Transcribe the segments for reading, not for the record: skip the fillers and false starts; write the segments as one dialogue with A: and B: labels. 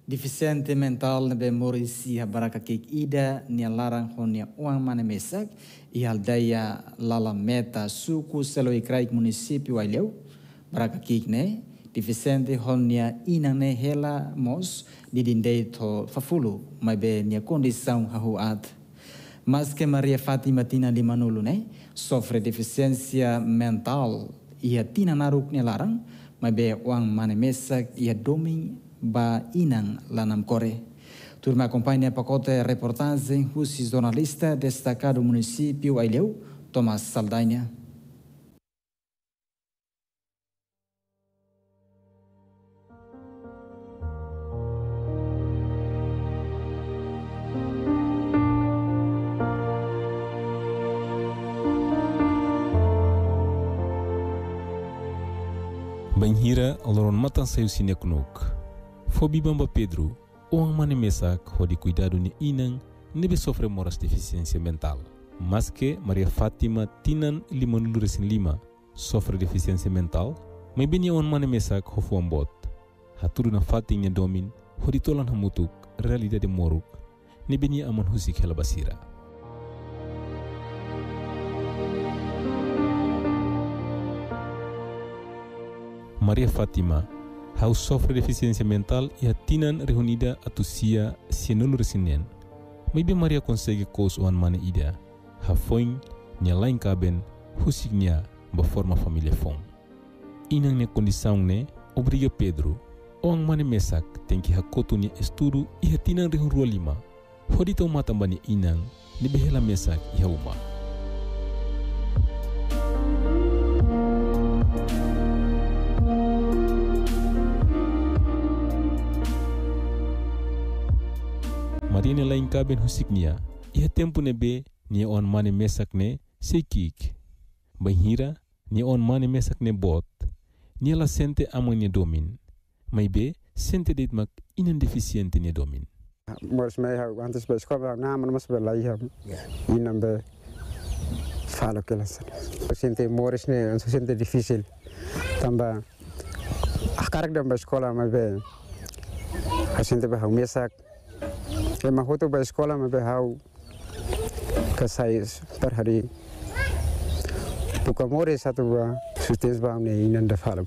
A: Deficiente mental nebe morisi baraka kek ida nia larang honia uang mana mesak i aldeia lala meta suku selo ikraik município aileu baraka kek ne deficiente honia inang ne hela mos didindei to fafulu mai be nia condição hahuat. Mas que Maria Fátima tina di manulu ne sofre deficiência mental ia tina naruk ne larang mai be uang mana mesak ia doming ba inang lanam kore. Turma acompanha pacote reportagem Russi jornalista destacado município Aileu, Thomas Saldanha.
B: Banhira aloron matan saiu sinekunuk. Fobi bamba Pedro, orang mane mesak hodi cuidado ni inang nebe sofre moras deficiência mental. Mas que Maria Fátima tinan 5 sofre deficiência mental, mai beni orang mane mesak hofu ambot. Haturu na fatingnya domin, hodi tolan hamutuk realidade moruk, nebe ni aman husik hela basira. Maria Fátima hau sofre deficiência mental e a tinan reunida atusia sienulu resinen. Maybe Maria consegue kos oan mane ida. Ha foin nia lain kaben husiknya ba forma família fom. Inang ne condição ne obriga Pedro. Oang mane mesak tem que hakotu nia estudo e a tinan rehun rua 5. Hodi tau mata bani inang ne behela mesak iha uma. Maria lain kaben husiknya, ia tempo nebe nia on mane mesak ne sekik. Banhira nia on mane mesak ne bot, nia la sente amang nia domin. Mai be sente dit mak inan deficiente nia domin.
C: Mors mij hou antes bij school na maar mas belai ha. Inam be falo kelas. Sente mors ne an sente difícil. Tamba akarak dam bij school ma be. Sente be hau mesak. Ema hoto ba sekolah ma behau kasais per hari buka more satu ba sustens ba ne inan da falab.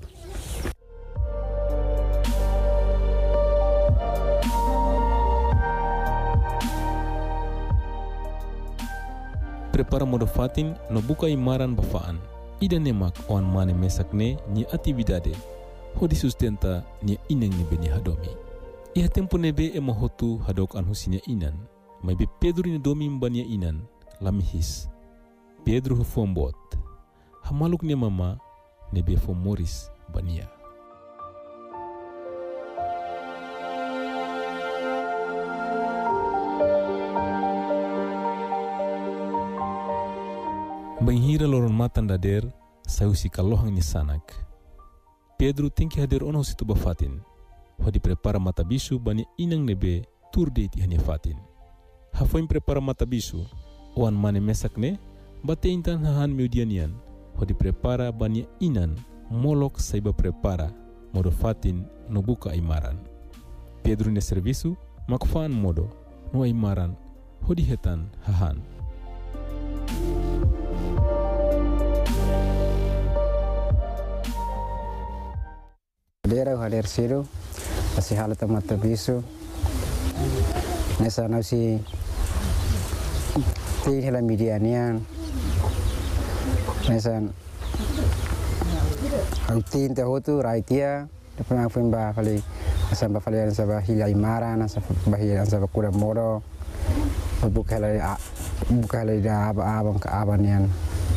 B: Prepara modo fatin no buka imaran bafaan. Ida nemak on mane mesak ne ni atividade. Hodi sustenta ni ineng ni beni hadomi. Ia tempo nebe ema hotu hadok an husinya inan. Mai be Pedro ni domi mbania inan. Lamihis. Pedro hu fombot. Hamaluk ne mama nebe fomoris bania. Banhira loron matan dader sausi kalohang ni sanak. Pedro tingki hadir ono situ bafatin. Hodi prepara mata bisu bani inang nebe turde ti hanya fatin. Hafoin prepara mata bisu oan mane mesak ne bate intan hahan miudianian. Hodi prepara bani inan molok saiba prepara modo fatin no buka imaran. Pedro ne servisu makfaan modo no imaran hodi hetan hahan.
C: Hadir siru masih halat mata bisu nesa nasi tin hela medianian nesa tin te hotu raitia depan aku mbah kali asamba kali asamba hilai maran asamba bahia asamba kuda modo buka lagi dah abang ke abanian.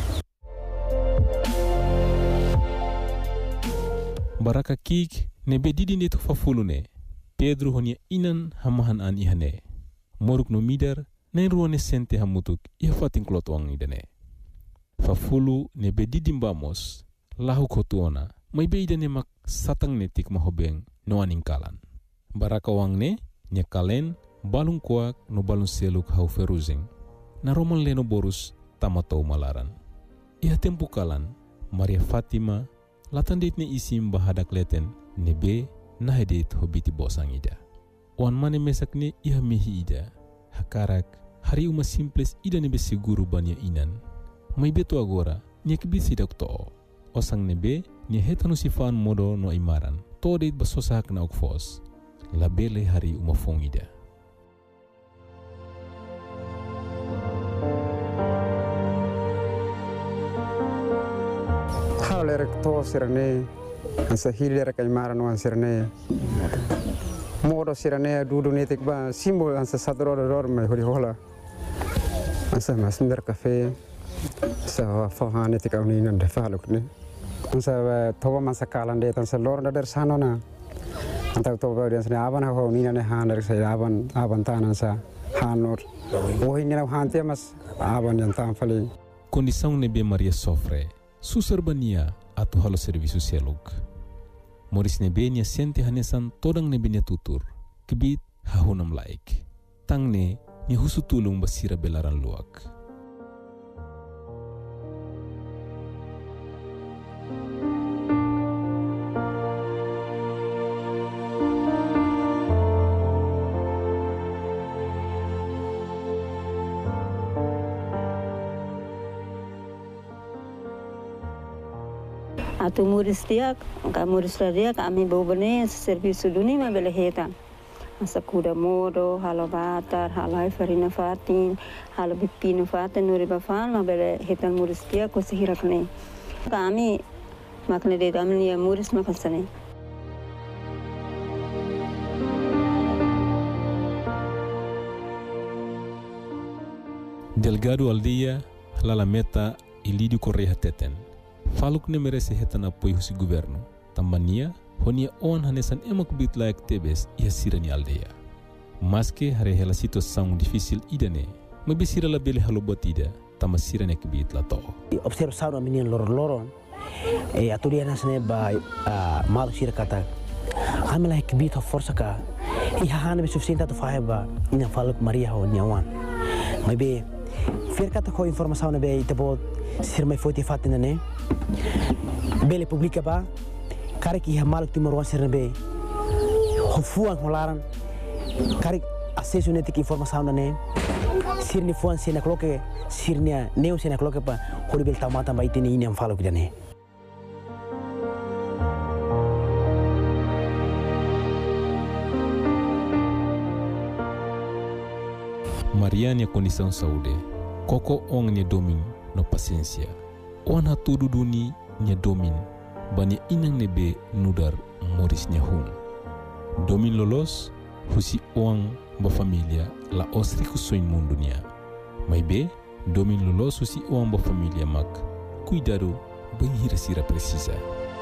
B: Baraka kik nebe didi netu fafulu ne. Pedro honia inan hamahan an ihane. Moruk no midar na ruane sente hamutuk iha fatin klotwang idane. Fafulu nebe didi mbamos lahu kotuona. May be idane mak satang netik mahobeng no aningkalan. Baraka wang ne nya kalen balung kuak no balung seluk hau feruzing. Na roman leno borus tamatau malaran. Iha tempu kalan Maria Fátima latan dit ne isim bahadak leten nebe nahedet hobiti bosang ida. Oan mane mesak ne iha mehi ida. Hakarak, hari uma simples ida nebe seguro banya inan. Mai beto agora, nia kibisi dak to'o. Osang nebe, nia hetanu sifaan modo no imaran. Todeit basosak na okfos. Labele hari uma fong ida.
C: Halerek to sirane, ansa hilerek imaran wan sirane. Modo sirane dudu netik ba simbol ansa sadror mai hori hola. Ansa masnder cafe. Sa fahan netik awni nan de faluk ne. Ansa toba masa kalan de ansa lor der sanona. Anta toba dia sene aban ho ni ne han der sai aban tanan sa hanor. Oi ni na hantia mas aban yang tam fali.
B: Condição nebe Maria sofre. Susar bania atau halo serviço seluk. Moris nebe nia sente hanesan todang nebe nia tutur. Kibit hahunam laik. Tang ne nia husu tulung basira belaran luak.
D: Atu muris dia, kami bawa bene servis dunia mabele heta. Asa kuda modo, halo batar, halo farina fatin, halo bipino fatin, nuri bafan mabele heta muris dia ko sehirak ne. Kami makne de kami ni muris makasane.
B: Delgado Aldeia, lala meta Ilidio Correia Teten. Faluk ne merece hetan apoio husi governo. Tambania, honia on hanesan emak bit layak tebes ia sirani aldeia. Maske hare hela situação difícil idane, mabisira la bele halo batida, tama sirane kebit la to.
E: Observação a menino loro aturia nasne ba mal sira kata. Amela kebit força ka. Iha hana be suficiente to faiba ina faluk Maria ho nyawan. Mabe fer kata ko informação be itabo sir mai foi te fatina ne. Bele publica ba karik iha maluk timorwan sir be. Hofuan holaran karik acesso netik informação ne. Sir ni fuan sina kloke sirnia neu sina kloke pa holibel tamata ba itini ini am faluk dane.
B: Mariana condição saúde. Koko ong nia domin no paciência. On ha tudu duni nia domin. Bani inang nebe nudar moris nia hun. Domin lolos husi ong ba familia la osri kusoin mundo nia. Mai be domin lolos husi ong ba familia mak. Cuidado bem sira precisa.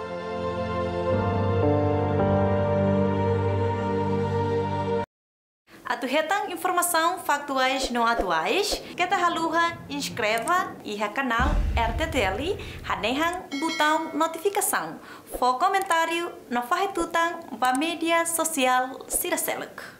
F: Atuhetang informação factuais não atuais, kita haluha inscreva e canal RTTL, hadehang botão notificação, for comentário no farretutang ba mídia social Siraseluk.